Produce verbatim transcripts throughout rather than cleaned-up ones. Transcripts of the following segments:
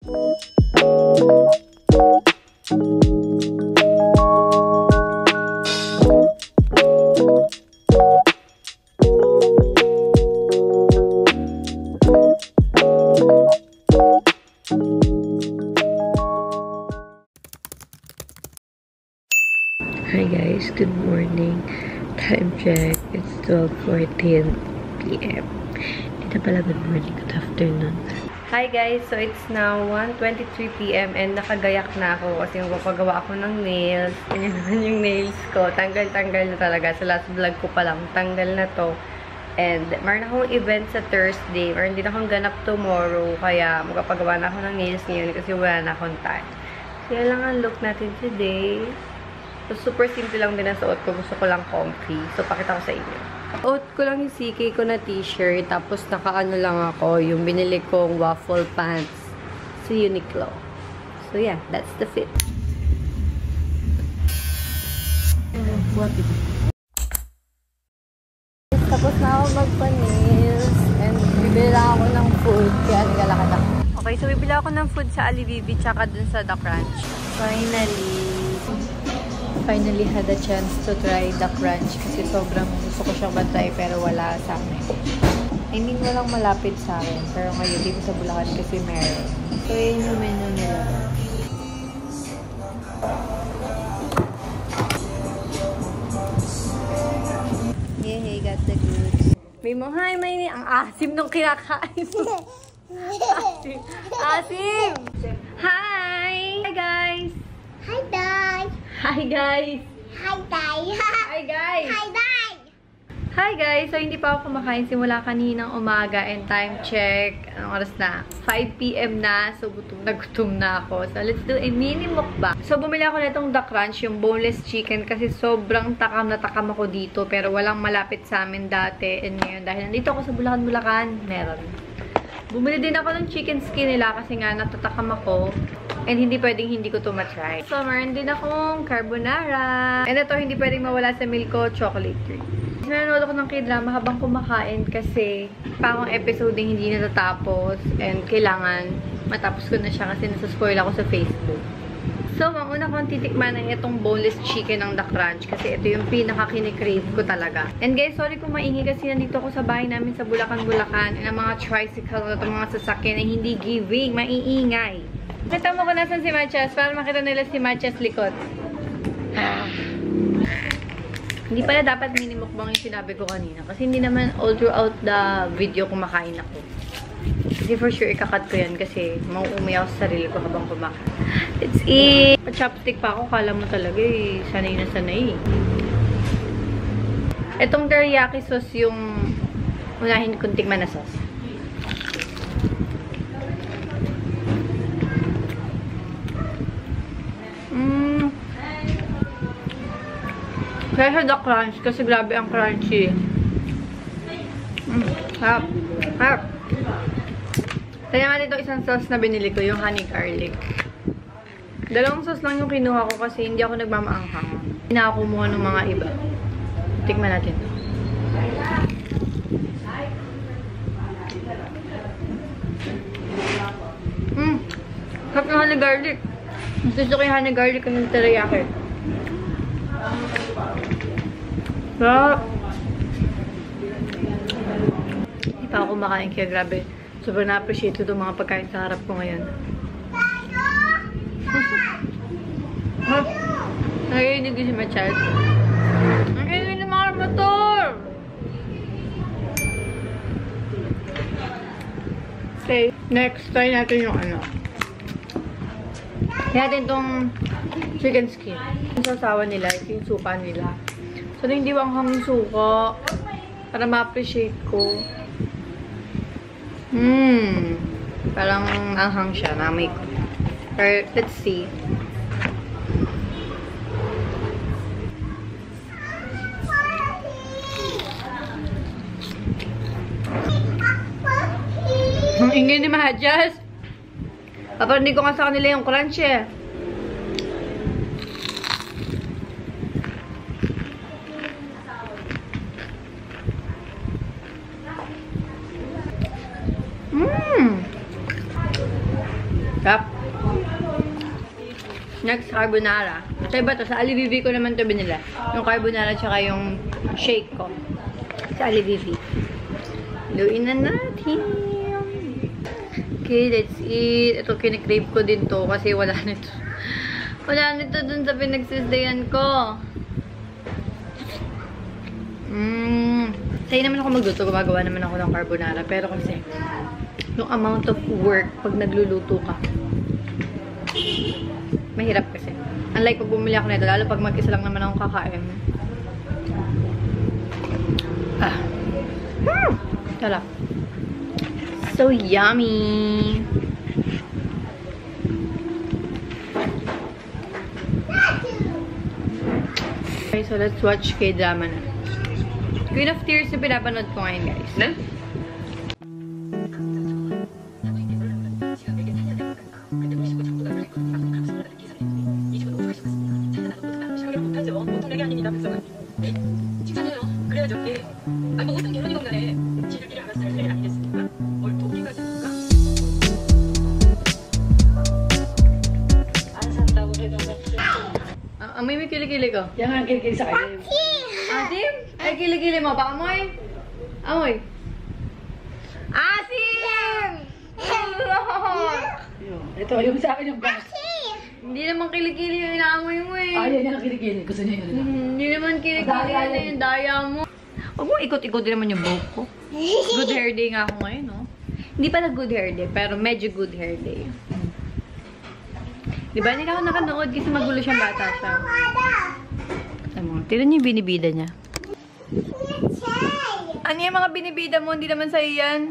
Hi guys, good morning. Time check, it's twelve fourteen p m Hindi na pala good morning, good afternoon. Hi guys, so it's now one twenty-three p m and nakagayak na ako kasi magpapagawa ako ng nails. Ganyan naman yung nails ko. Tanggal-tanggal na talaga. Sa last vlog ko pa lang, tanggal na to. And meron akong event sa Thursday. Meron din akong ganap tomorrow. Kaya magpapagawa na ako ng nails ngayon kasi wala na akong time. So yan lang ang look natin today. So, super simple lang din ang suot ko. Gusto ko lang comfy. So, pakita ko sa inyo. Suot ko lang yung C K ko na t-shirt. Tapos, nakaano lang ako. Yung binili kong waffle pants sa Uniqlo. So, yeah. That's the fit. Tapos na ako magpa-nails. And, bibili lang ako ng food. Kaya, nagalakad ako. Okay, so bibili ako ng food sa Alivivi tsaka dun sa The Crunch. Finally. Finally had a chance to try the crunch kasi sobrang gusto ko siyang matry pero wala sa amin. I mean, walang malapit sa akin. Pero ngayon dito sa Bulacan kasi meron. So, yun yung menu nila. Yeah, hey, got the goods. May mo, hi, may ang asim nung kinakain mo. Asim. Asim! Hi! Hi, guys! Hi, guys! Hi, guys! Hi, guys! Hi, guys! Hi, guys! Hi, guys! So, hindi pa ako kumakain simula kaninang umaga and time check. Anong oras na? five p m na. So, gutom na gutom na ako. So, let's do a mini mukbang. So, bumili ako na itong The Crunch, yung boneless chicken kasi sobrang takam na takam ako dito pero walang malapit sa amin dati. And ngayon, dahil nandito ako sa Bulacan, Bulacan, meron. Bumili din ako ng chicken skin nila kasi nga natatakam ako. And hindi pwedeng hindi ko ito matry. So, meron din akong carbonara. And ito, hindi pwedeng mawala sa meal ko, chocolate cream. Nanonood ako ng k-drama habang kumakain kasi pangong episode yung hindi natatapos. And kailangan matapos ko na siya kasi nasa-spoil ako sa Facebook. So, ang una kong titikman ay itong boneless chicken ng The Crunch kasi ito yung pinaka-kinikrave ko talaga. And guys, sorry kung maingay kasi nandito ako sa bahay namin sa Bulacan, Bulacan. And ang mga tricycle at mga sasakyan ay hindi giving, maiingay. Nakita mo ko nasan si Machas para makita nila si Machas likod. Ah. Hindi pala dapat mini-mukbang yung sinabi ko kanina. Kasi hindi naman all throughout the video kumakain ako. Kasi for sure ikakat ko yan kasi mauumi ako sa sarili ko habang kumakain. Let's eat! Pa-chopstick pa ako. Kala mo talaga eh. Sanay na sanay eh. Itong teriyaki sauce yung unahin kong tikman na sauce. Kaya sa The Crunch, kasi grabe ang crunchy. Mm, harap. Harap. Kaya nga dito isang sauce na binili ko, yung honey garlic. Dalawang sauce lang yung kinuha ko kasi hindi ako nagmamaanghang. Hindi na ako kumuha ng mga iba. Tikman natin. Mmm. Sarap ng honey garlic. Mas gusto ko yung honey garlic ng teriyaki. Sarap! Hindi pa ako kumakain kaya grabe. Sobrang na-appreciate ko itong mga pagkain sa harap ko ngayon. Nagiging si Machas. Ang ingin ng mga motor! Okay, next try natin yung ano. Kaya natin itong chicken skin. Yung sasawa nila, ito yung suka nila. So, hindi bang hanging suka para ma-appreciate ko. Hmm. Parang anghang siya. Namay ko. Pero, let's see. Ang ingay ni Mahajas. Paparinig ko nga sa kanila yung crunch eh. Cup. Next, carbonara. Sa iba to, sa Alivivi ko naman to binila. Yung carbonara tsaka yung shake ko. Sa Alivivi. Luin na natin. Okay, let's eat. Ito, kinikrave ko din to kasi wala nito. Wala nito dun sa pinagsisdayan ko. Mmm. Sa'yo naman ako magluto. Gumagawa naman ako ng carbonara. Pero kasi, yung amount of work pag nagluluto ka, mahirap kasi. Unlike pag bumili ako nito, lalo pag mag-isa lang naman akong kakain. Ah. Hmm. Sarap. So yummy! Okay, so let's watch K-drama na. Queen of Tears na pinapanood ko ngayon, guys. Na? Ang may may kilikili ko. Yan ang kilikili sa kanya. Asim? Ay, kilikili mo. Paamoy. Amoy. Asim! Ito, yung sa akin yung box. Hindi naman kilikili yung inaamoy mo eh. Ah, yan ang kilikili. Gusto niya yun. Hmm, Hindi naman kilikili Daya na yan. yung daya mo. Huwag mo ikot-ikot din naman yung buhok ko. Good hair day nga ako ngayon, no? Hindi pala good hair day, pero medyo good hair day. Di ba? Hindi na ako nakanood kasi magulo siyang bata siya. Ano, tinan niyo yung binibida niya. Ano yung mga binibida mo? Hindi naman sa'yo yan.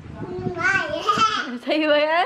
Sa'yo ba yan?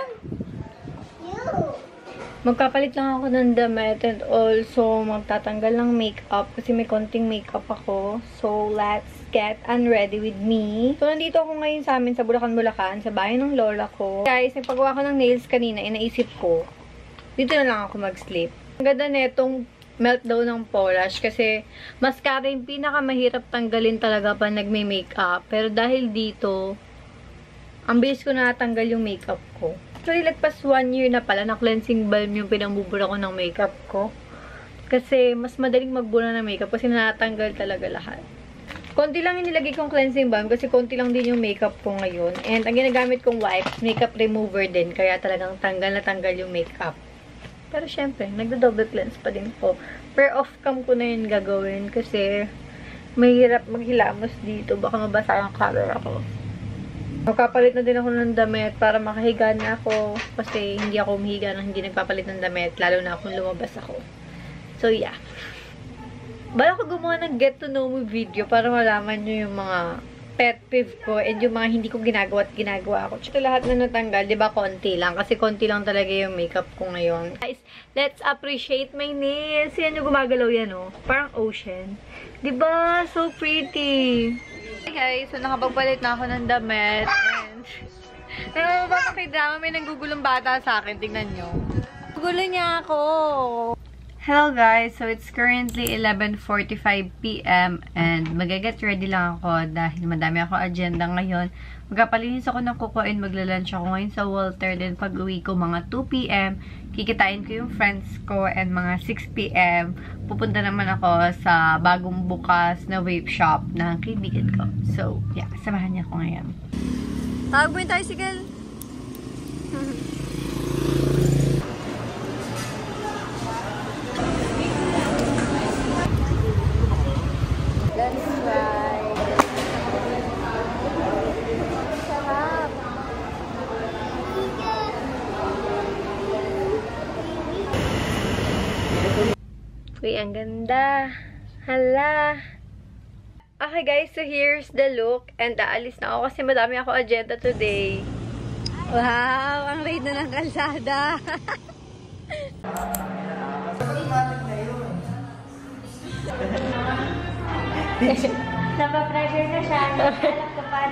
Magpapalit lang ako ng damit and also magtatanggal ng makeup kasi may konting makeup ako. So, let's get unready with me. So, nandito ako ngayon sa amin sa Bulacan, Bulacan, sa bahay ng lola ko. Guys, nagpagawa ko ng nails kanina, inaisip ko, dito na lang ako mag-sleep. Ang ganda netong meltdown ng Polish kasi mascara yung pinakamahirap tanggalin talaga pa nagme-makeup. Pero dahil dito, ang bilis ko natanggal yung makeup ko. Actually, lagpas one year na pala na cleansing balm yung pinambubura ko ng makeup ko. Kasi mas madaling magbura ng makeup kasi natanggal talaga lahat. Konti lang yung nilagay kong cleansing balm kasi konti lang din yung makeup ko ngayon. And ang ginagamit kong wipes, makeup remover din. Kaya talagang tanggal na tanggal yung makeup. Pero syempre, nagdo-double cleanse pa din po. Pero off-cam ko na yun gagawin kasi mahirap maghilamos dito. Baka mabasa ang camera ko. Magpapalit na din ako ng damit para makahiga na ako. Kasi hindi ako umihiga nang hindi nagpapalit ng damit. Lalo na kung lumabas ako. So yeah. Bala ko gumawa ng get to know me video para malaman nyo yung mga pet peeve ko and yung mga hindi ko ginagawa at ginagawa ko. Ito lahat na natanggal, di ba, konti lang. Kasi konti lang talaga yung makeup ko ngayon. Guys, let's appreciate my nails. Yan yung gumagalaw yan, oh. Parang ocean. Di ba? So pretty. Hey guys, so nakapagpalit na ako ng damit. And nababasa kay drama, may nanggugulong bata sa akin. Tingnan nyo. Gulo niya ako. Hello guys, so it's currently eleven forty-five p m and magaget ready lang ako dahil madami ako agenda ngayon. Magpapalinis ako ng kuko and magla-lunch ako ngayon sa Walter. Then pag uwi ko mga two p m, kikitain ko yung friends ko and mga six p m pupunta naman ako sa bagong bukas na vape shop ng kaibigan ko. So yeah, samahan niya ako ngayon. Tawag mo yung tricycle. Let's try. Sarap. Uy, ang ganda. Hala. Okay guys, so here's the look. And aalis na ako kasi madami ako agenda today. Wow, ang raid na ng kalsada. Napapressure na siya. Alam ko pa.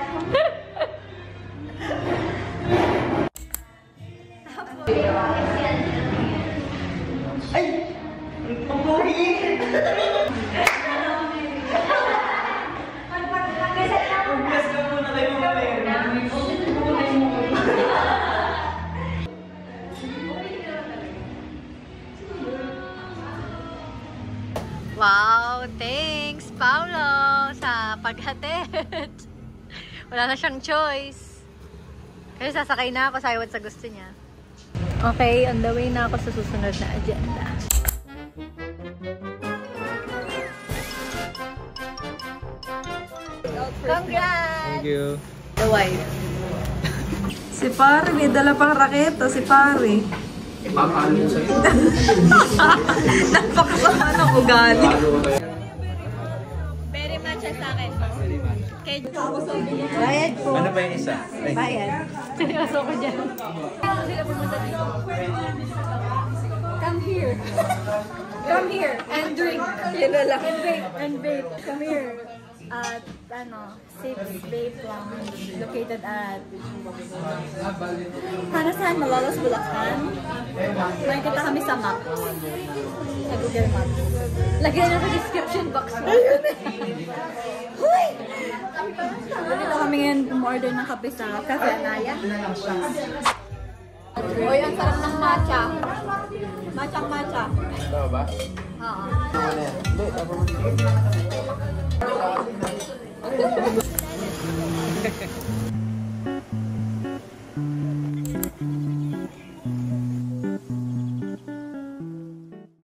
Ay! Ang buhay! Pagkas ka muna kayo mga Thanks, Paolo, sa paghatid. Wala na siyang choice. Kasi sasakay na ako, sayawan sa gusto niya. Okay, on the way na ako sa susunod na agenda. Congrats! Thank you. The wife. Si pare, may dala pang raketa, si pare. Napakasama ng ugali. Very much sa akin. Kay Bayad po. Ano ba yung isa? Ay. Bayad. seryoso ko dyan. Sila pumunta dito. Come here. Come here and drink. Yun na lang. And vape. And vape. Come here. At ano, Six Vape Lounge located at Hanasan, Malolos, Bulacan. Makikita kami sa maps. Sa Google Maps. Lagyan na sa description box mo. Huy! Dito kami ngayon umorder ng kape sa Cafe Anaya. Uy, ang sarap ng matcha. Matcha matcha. Ito ba? Oo. Hindi, ako